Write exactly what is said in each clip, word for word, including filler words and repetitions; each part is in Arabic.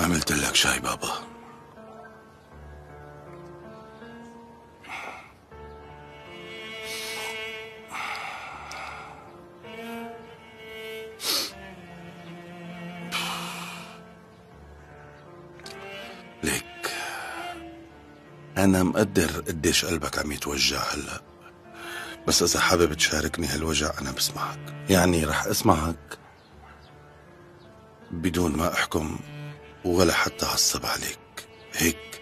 عملت لك شاي بابا. ليك أنا مقدر قديش قلبك عم يتوجع هلأ، بس إذا حابب تشاركني هالوجع أنا بسمعك، يعني رح أسمعك بدون ما أحكم ولا حتى أعصب عليك، هيك؟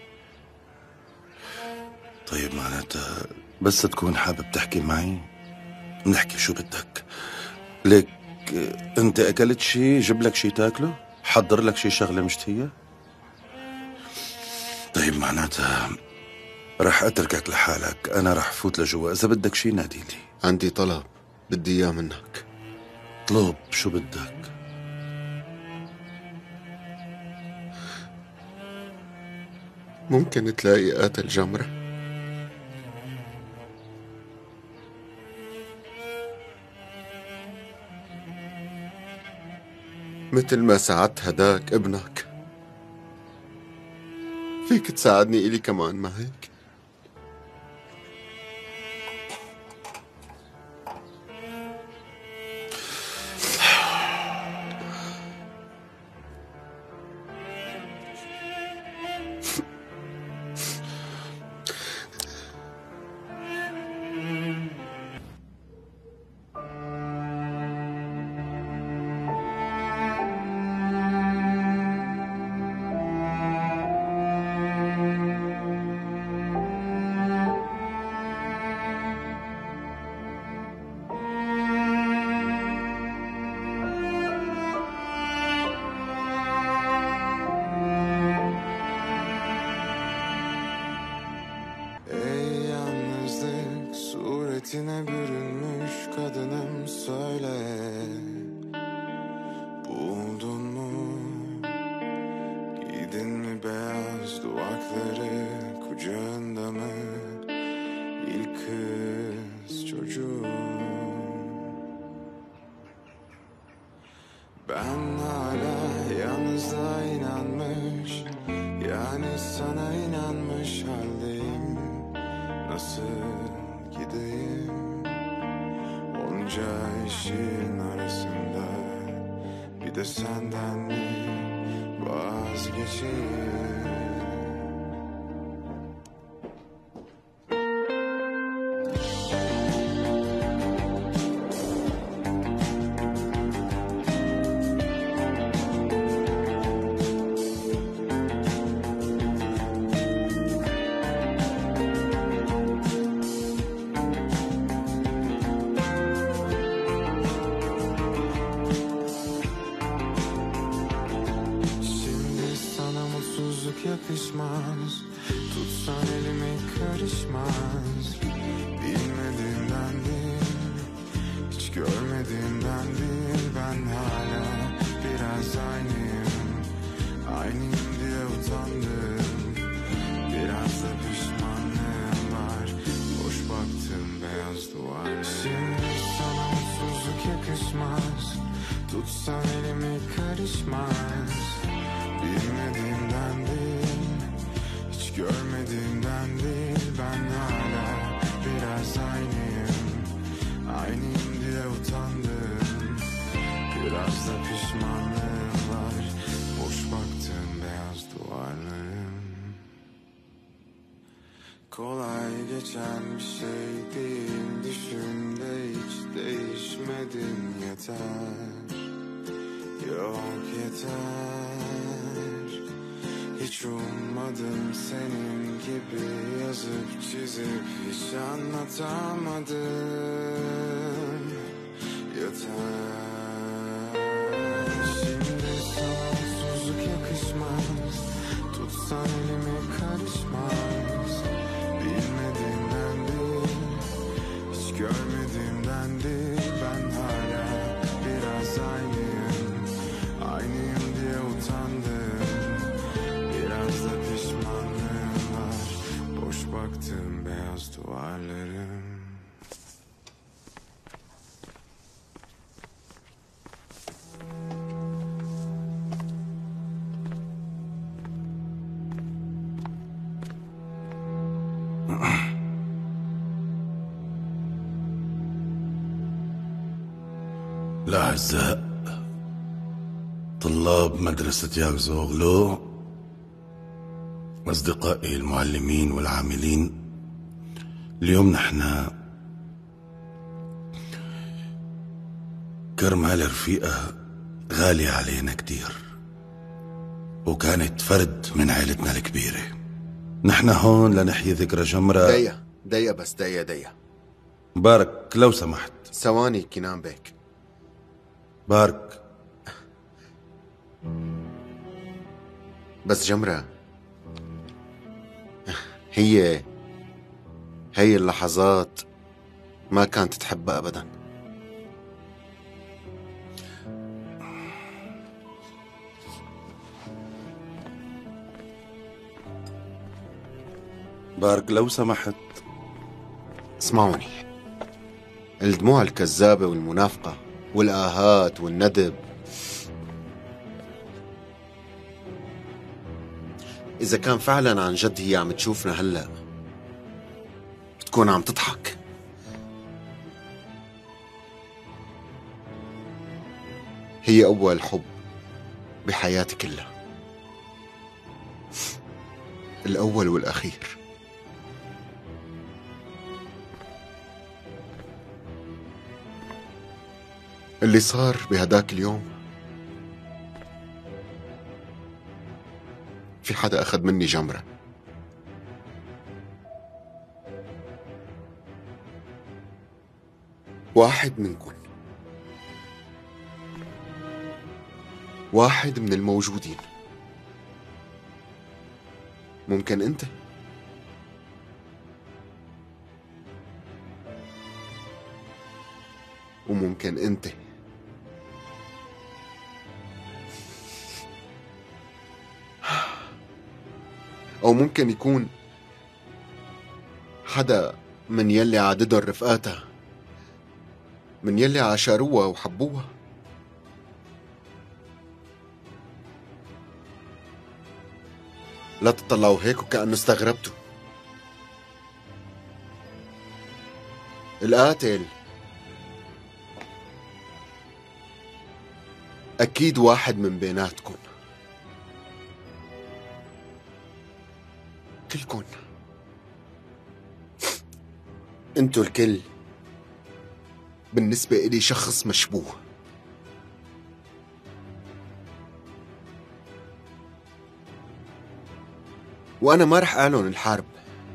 طيب معناتها بس تكون حابب تحكي معي نحكي شو بدك. ليك أنت أكلت شي؟ جيب لك شي تاكله؟ حضر لك شي شغلة مشتهية؟ طيب معناتها رح أتركك لحالك، أنا رح فوت لجوا، إذا بدك شي ناديلي. عندي طلب بدي إياه منك. طلب شو بدك؟ ممكن تلاقي قاتل جمرة؟ مثل ما ساعدت هداك ابنك، فيك تساعدني إلي كمان ما هيك؟ Suretine bürünmüş kadınım söyle, buldun mu? Giydin mi beyaz duvakları, kucağında mı ilk kız çocuğu? Ben hala yalnızlığa inanmış, yani sana inanmış haldeyim. Nasıl gideyim onca işin arasında, bir de senden mi vazgeçeyim? Yakışmaz, tutsan elimi karışmaz. Bilmediğimden değil, hiç görmediğimden değil. Ben hala biraz aynıyım, aynıyım diye utandım. Biraz da pişmanlığım var, boş baktım beyaz duvar. Şimdi sana mutsuzluk yakışmaz, tutsan elimi karışmaz. Bilmediğimden değil, hiç görmediğimden değil. Ben hala biraz aynıyım, aynıyım diye utandım. Biraz da pişmanlığım var, boş baktım beyaz duvarlarım. Kolay geçen bir şey değil, düşümde hiç değişmedin yeter. Yok yeter, hiç ummadım senin gibi yazıp çizip hiç anlatamadım. Yeter, şimdi sana mutsuzluk yakışmaz, tutsan elimi karışmaz. Bilmediğimden değil, hiç görmediğimden değil. Ben hala biraz aynıyım, aynıyım diye utandım. Biraz da pişmanlığım var, boş baktım beyaz duvarlarım. الأعزاء طلاب مدرسة ياغزوغلو، أصدقائي المعلمين والعاملين، اليوم نحن كرمال رفيقة غالية علينا كتير، وكانت فرد من عائلتنا الكبيرة. نحن هون لنحيي ذكرى جمرة. ديا ديا بس ديا ديا بارك لو سمحت. ثواني كنان بيك. بارك بس جمرة، هي هي اللحظات ما كانت تحبها أبدا. بارك لو سمحت. اسمعوني، الدموع الكذابة والمنافقة والآهات والندب، إذا كان فعلا عن جد هي عم تشوفنا هلأ بتكون عم تضحك. هي أول حب بحياتي كلها، الأول والأخير. اللي صار بهداك اليوم، في حدا أخذ مني جمرة. واحد منكم، واحد من الموجودين. ممكن أنت، وممكن أنت، أو ممكن يكون حدا من يلي عاددن رفقاتها، من يلي عاشروها وحبوها. لا تطلعوا هيك وكأنه استغربتوا. القاتل أكيد واحد من بيناتكم، كلكن. انتو الكل بالنسبة إلي شخص مشبوه. وأنا ما رح أعلن الحرب،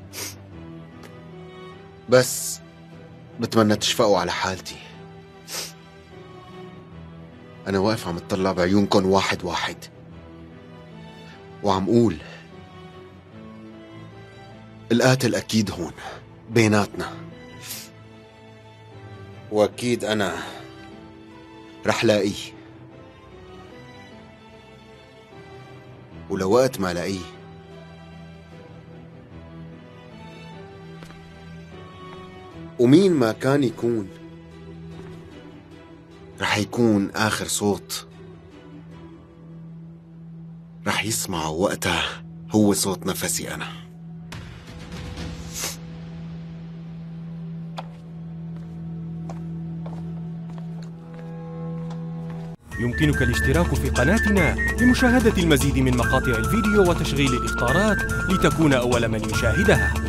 بس بتمنى تشفقوا على حالتي. أنا واقف عم اتطلع بعيونكن واحد واحد، وعم قول القاتل أكيد هون بيناتنا، وأكيد أنا رح لاقيه. ولوقت ما لاقيه ومين ما كان يكون، رح يكون آخر صوت رح يسمعه وقتها هو صوت نفسي أنا. يمكنك الاشتراك في قناتنا لمشاهدة المزيد من مقاطع الفيديو وتشغيل الإخطارات لتكون أول من يشاهدها.